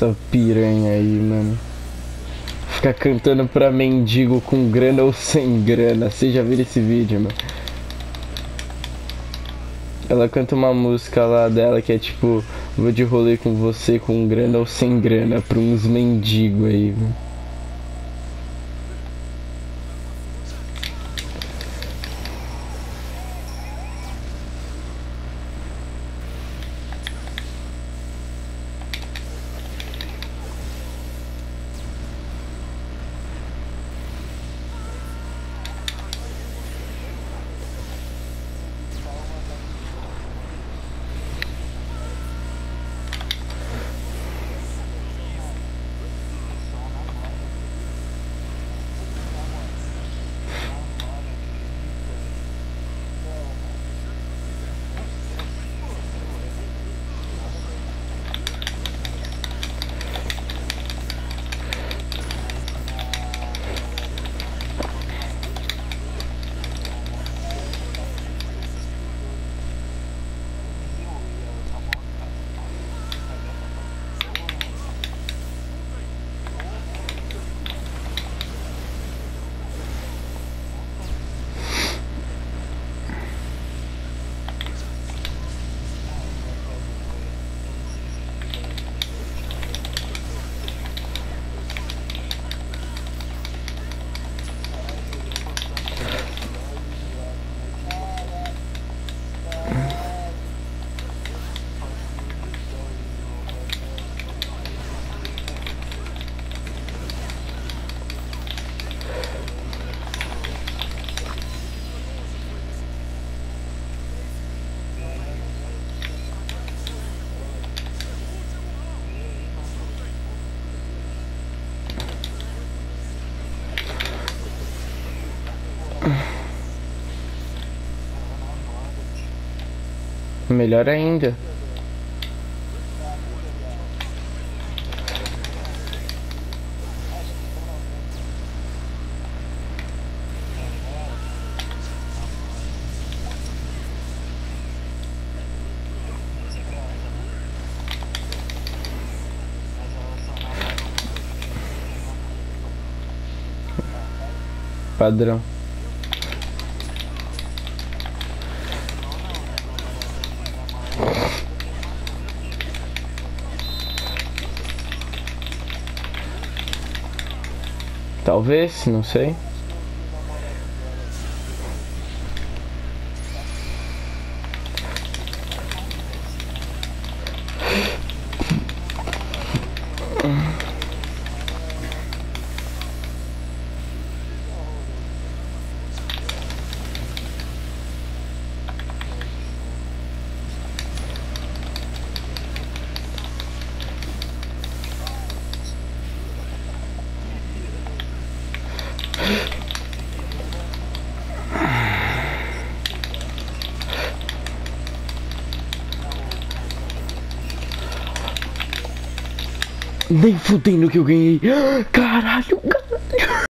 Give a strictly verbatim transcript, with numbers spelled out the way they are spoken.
essa piranha aí, mano. Ficar cantando pra mendigo com grana ou sem grana. Você já viu esse vídeo, mano? Ela canta uma música lá dela que é tipo: vou de rolê com você com grana ou sem grana, pra uns mendigos aí, mano. Melhor ainda. Padrão. Talvez, não sei. Nem fudendo que eu ganhei. Caralho, caralho.